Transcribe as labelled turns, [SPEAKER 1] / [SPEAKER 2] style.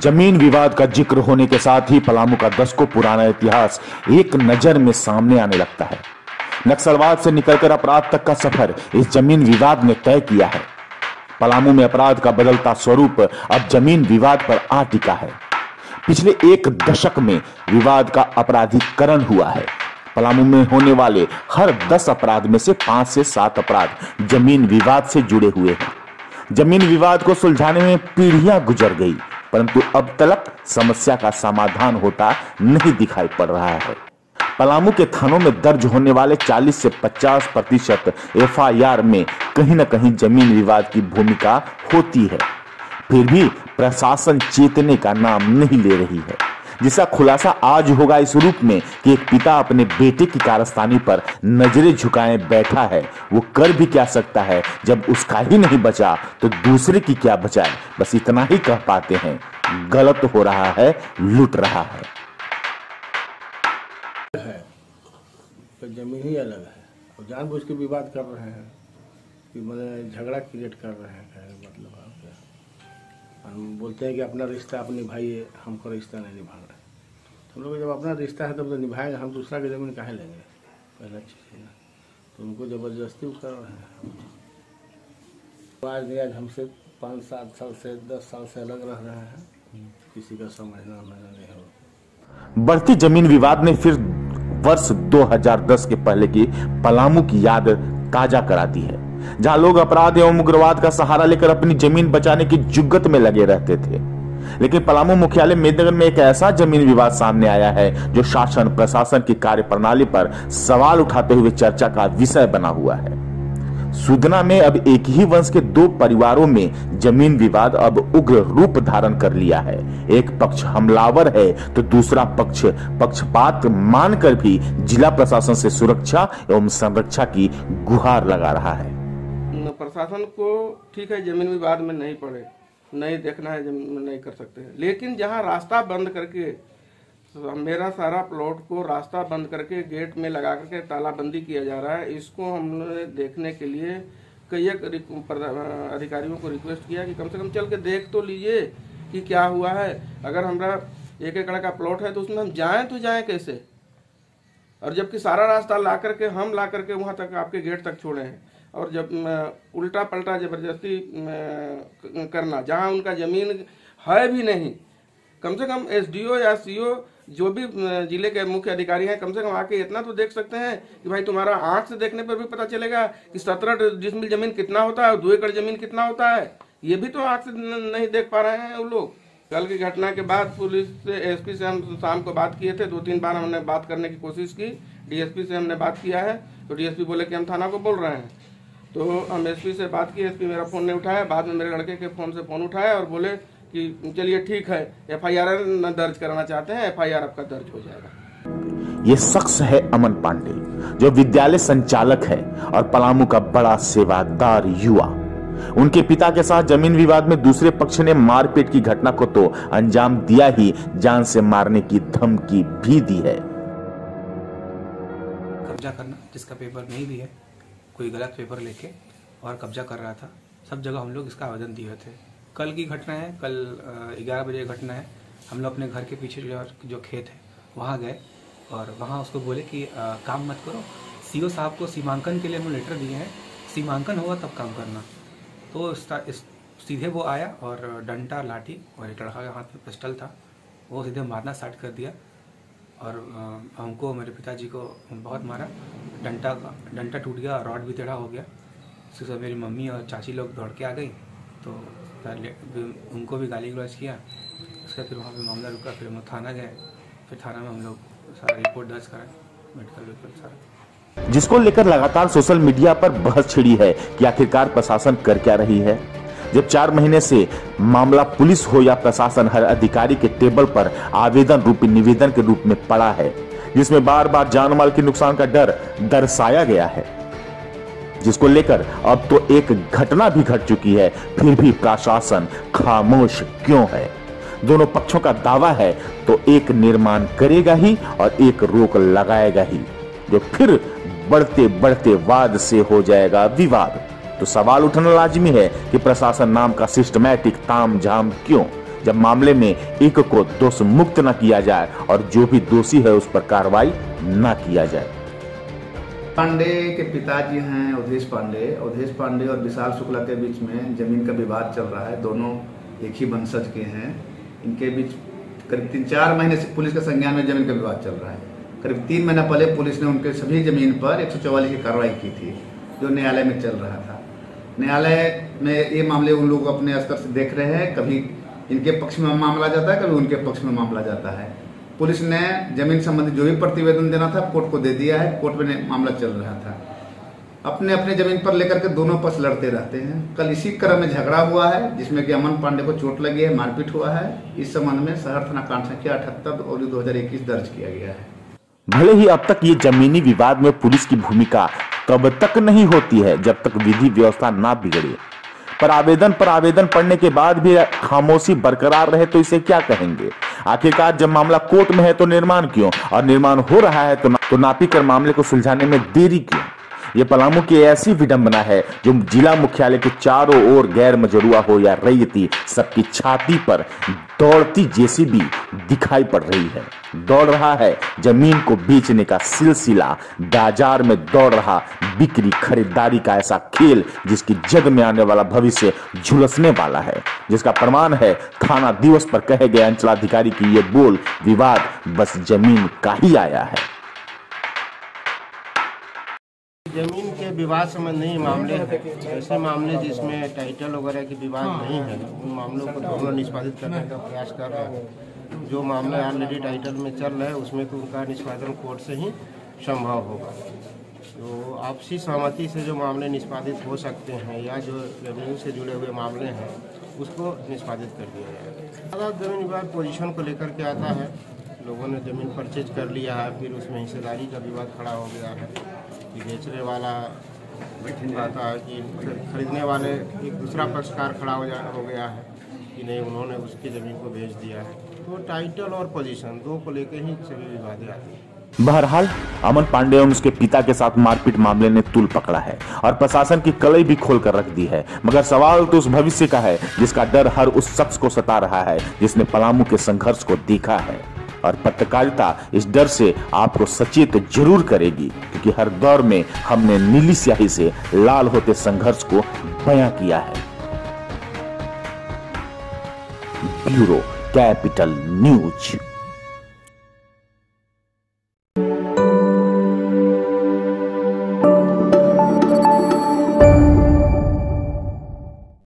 [SPEAKER 1] जमीन विवाद का जिक्र होने के साथ ही पलामू का दशकों पुराना इतिहास एक नजर में सामने आने लगता है। नक्सलवाद से निकलकर अपराध तक का सफर इस जमीन विवाद ने तय किया है। पलामू में अपराध का बदलता स्वरूप अब जमीन विवाद पर आ टिका है। पिछले एक दशक में विवाद का अपराधीकरण हुआ है। पलामू में होने वाले हर 10 अपराध में से 5 से 7 अपराध जमीन विवाद से जुड़े हुए हैं। जमीन विवाद को सुलझाने में पीढ़ियां गुजर गई, परंतु अब तक समस्या का समाधान होता नहीं दिखाई पड़ रहा है। पलामू के थानों में दर्ज होने वाले 40 से 50% FIR में कहीं न कहीं जमीन विवाद की भूमिका होती है। फिर भी प्रशासन चेतने का नाम नहीं ले रही है, जिसका खुलासा आज होगा इस रूप में कि एक पिता अपने बेटे की कारस्तानी पर नजरें झुकाए बैठा है। वो कर भी क्या सकता है जब उसका ही नहीं बचा तो दूसरे की क्या बचाए। बस इतना ही कह पाते हैं, गलत हो रहा है, लूट रहा है।
[SPEAKER 2] तो जमीन ही अलग है और जानबूझ के विवाद कर रहे हैं कि मतलब झगड़ा क्रिएट कर रहे हैं। मतलब हम बोलते हैं कि अपना रिश्ता आप निभाइए, हमको रिश्ता नहीं निभाना है। हम लोग जब अपना रिश्ता है तब तो निभाएंगे, हम दूसरा की ज़मीन काहे लेंगे। पहला चीज़ है ना, तो उनको ज़बरदस्ती कर रहे हैं। आज नहीं, आज हमसे 5-7 साल से 10 साल से अलग रह रहे हैं, किसी का समझना नहीं हो।
[SPEAKER 1] बढ़ती जमीन विवाद ने फिर वर्ष 2010 के पहले की पलामू की याद ताजा करा दी है, जहां लोग अपराध एवं उग्रवाद का सहारा लेकर अपनी जमीन बचाने की जुग्गत में लगे रहते थे। लेकिन पलामू मुख्यालय मेदनगर में एक ऐसा जमीन विवाद सामने आया है जो शासन प्रशासन की कार्यप्रणाली पर सवाल उठाते हुए चर्चा का विषय बना हुआ है। सुदना में अब एक ही वंश के 2 परिवारों में जमीन विवाद अब उग्र रूप धारण कर लिया है। एक पक्ष हमलावर है तो दूसरा पक्ष पक्षपात मानकर भी जिला प्रशासन से सुरक्षा एवं संरक्षा की गुहार लगा रहा है।
[SPEAKER 3] प्रशासन को ठीक है, जमीन विवाद में नहीं पड़े, नहीं देखना है, जमीन में नहीं कर सकते हैं। लेकिन जहां रास्ता बंद करके मेरा सारा प्लॉट को रास्ता बंद करके गेट में लगा करके तालाबंदी किया जा रहा है, इसको हमने देखने के लिए कई अधिकारियों को रिक्वेस्ट किया कि कम से कम चल के देख तो लीजिए कि क्या हुआ है। अगर हमारा 1 एकड़ का प्लॉट है तो उसमें हम जाएं तो जाएं कैसे, और जबकि सारा रास्ता ला करके हम ला करके वहाँ तक आपके गेट तक छोड़े हैं। और जब उल्टा पलटा ज़बरदस्ती करना जहाँ उनका ज़मीन है भी नहीं, कम से कम SDO या CO जो भी जिले के मुख्य अधिकारी हैं, कम से कम आके इतना तो देख सकते हैं कि भाई तुम्हारा आंख से देखने पर भी पता चलेगा कि 17 डिसमिल जमीन कितना होता है और 2 एकड़ जमीन कितना होता है। ये भी तो आंख से नहीं देख पा रहे हैं वो लोग। कल की घटना के बाद पुलिस से SP से हम शाम को बात किए थे, 2-3 बार हमने बात करने की कोशिश की। DSP से हमने बात किया है तो DSP बोले कि हम थाना को बोल रहे हैं। तो हम SP से बात की, SP मेरा फ़ोन नहीं उठाया। बाद में मेरे लड़के के फ़ोन से फ़ोन उठाया और बोले कि चलिए ठीक है, FIR न दर्ज कराना चाहते हैं, FIR आपका दर्ज हो जाएगा।
[SPEAKER 1] ये शख्स है अमन पांडे, जो विद्यालय संचालक है और पलामू का बड़ा सेवादार युवा। उनके पिता के साथ जमीन विवाद में दूसरे पक्ष ने मारपीट की घटना को तो अंजाम दिया ही, जान से मारने की धमकी भी दी है।
[SPEAKER 4] कब्जा करना, जिसका पेपर नहीं भी है, कोई गलत पेपर लेके और कब्जा कर रहा था, सब जगह हम लोग इसका आवेदन दिए थे। कल की घटना है, कल 11 बजे घटना है। हम लोग अपने घर के पीछे जो खेत है वहाँ गए और वहाँ उसको बोले कि काम मत करो, CO साहब को सीमांकन के लिए हम लेटर दिए हैं, सीमांकन होगा तब काम करना। तो सीधे वो आया और डंडा लाठी और एक लड़का के हाथ में पिस्टल था, वो सीधे मारना स्टार्ट कर दिया और हमको, मेरे पिताजी को बहुत मारा। डंडा टूट गया, रॉड भी टेढ़ा हो गया। उसके बाद मेरी मम्मी और चाची लोग दौड़ के आ गई तो उनको भी गाली गलौज किया। उसके फिर वहाँ पे मामला रुका, फिर हम थाना गए, फिर थाना में हम लोग सारा रिपोर्ट दर्ज कराए, मेडिकल रिपोर्ट सारा।
[SPEAKER 1] जिसको लेकर लगातार सोशल मीडिया पर बहस छिड़ी है कि आखिरकार प्रशासन कर क्या रही है। जब 4 महीने से मामला पुलिस हो या प्रशासन, हर अधिकारी के टेबल पर आवेदन रूपी निवेदन के रूप में पड़ा है, जिसमें बार बार जान माल के नुकसान का डर दर्शाया गया है, जिसको लेकर अब तो एक घटना भी घट चुकी है, फिर भी प्रशासन खामोश क्यों है। दोनों पक्षों का दावा है तो एक निर्माण करेगा ही और एक रोक लगाएगा ही, जो फिर बढ़ते बढ़ते वाद से हो जाएगा विवाद। तो सवाल उठना लाजमी है कि प्रशासन नाम का सिस्टमैटिक तामझाम क्यों, जब मामले में एक को दोष मुक्त न किया जाए और जो भी दोषी है उस पर कार्रवाई न किया जाए।
[SPEAKER 5] पांडे के पिताजी हैं अवधेश पांडे और विशाल शुक्ला के बीच में जमीन का विवाद चल रहा है। दोनों एक ही वंशज के हैं। इनके बीच करीब 3-4 महीने से पुलिस के संज्ञान में जमीन का विवाद चल रहा है। करीब 3 महीना पहले पुलिस ने उनके सभी जमीन पर 144 की कार्रवाई की थी, जो न्यायालय में चल रहा था। न्यायालय में ये मामले उन लोग अपने स्तर से देख रहे हैं। कभी इनके पक्ष में मामला जाता है, कभी उनके पक्ष में मामला जाता है। पुलिस ने जमीन संबंधी जो भी प्रतिवेदन देना था कोर्ट को दे दिया है। कोर्ट में मामला चल रहा था। अपने अपने जमीन पर लेकर के दोनों पक्ष लड़ते रहते हैं। कल इसी क्रम में झगड़ा हुआ है, जिसमें कि अमन पांडे को चोट लगी है, मारपीट हुआ है। इस संबंध में शहर थाना कांड संख्या 78 और 2021 दर्ज किया गया है।
[SPEAKER 1] भले ही अब तक ये जमीनी विवाद में पुलिस की भूमिका तब तक नहीं होती है जब तक विधि व्यवस्था ना बिगड़े, पर आवेदन पढ़ने के बाद भी खामोशी बरकरार रहे तो इसे क्या कहेंगे। आखिरकार जब मामला कोर्ट में है तो निर्माण क्यों, और निर्माण हो रहा है तो नापी कर मामले को सुलझाने में देरी क्यों। ये पलामू की ऐसी विडंबना है जो जिला मुख्यालय के चारों ओर गैर मजरूआ हो या रैयती, सबकी छाती पर दौड़ती जेसीबी दिखाई पड़ रही है। दौड़ रहा है जमीन को बेचने का सिलसिला, बाजार में दौड़ रहा बिक्री खरीदारी का ऐसा खेल जिसकी जद में आने वाला भविष्य झुलसने वाला है, जिसका प्रमाण है थाना दिवस पर कहे गए अंचलाधिकारी की ये बोल, विवाद बस जमीन का ही आया है।
[SPEAKER 6] जमीन के विवाद संबंधी मामले हैं, ऐसे मामले जिसमें टाइटल वगैरह के विवाद नहीं है, उन मामलों को दोनों निष्पादित करने का प्रयास कर रहे हैं। जो मामले ऑलरेडी टाइटल में चल रहे हैं उसमें तो उनका निष्पादन कोर्ट से ही संभव होगा। तो आपसी सहमति से जो मामले निष्पादित हो सकते हैं या जो जमीन से जुड़े हुए मामले हैं उसको निष्पादित कर दिया जाएगा। ज़्यादा जमीन विवाद पोजीशन को लेकर के आता है। लोगों ने ज़मीन परचेज कर लिया है, फिर उसमें हिस्सेदारी का विवाद खड़ा हो गया है कि बेचने वाला आता है कि खरीदने वाले एक दूसरा पक्षकार खड़ा हो गया है कि नहीं उन्होंने उसकी ज़मीन को बेच दिया है। तो टाइटल और पोजीशन दो को लेकर ही सभी विवादें आती हैं।
[SPEAKER 1] बहरहाल अमन पांडे एवं उसके पिता के साथ मारपीट मामले ने तूल पकड़ा है और प्रशासन की कलई भी खोल कर रख दी है, मगर सवाल तो उस भविष्य का है जिसका डर हर उस शख्स को सता रहा है जिसने पलामू के संघर्ष को देखा है। और पत्रकारिता इस डर से आपको सचेत जरूर करेगी, क्योंकि हर दौर में हमने नीली स्याही से लाल होते संघर्ष को बयां किया है। Bureau capital news.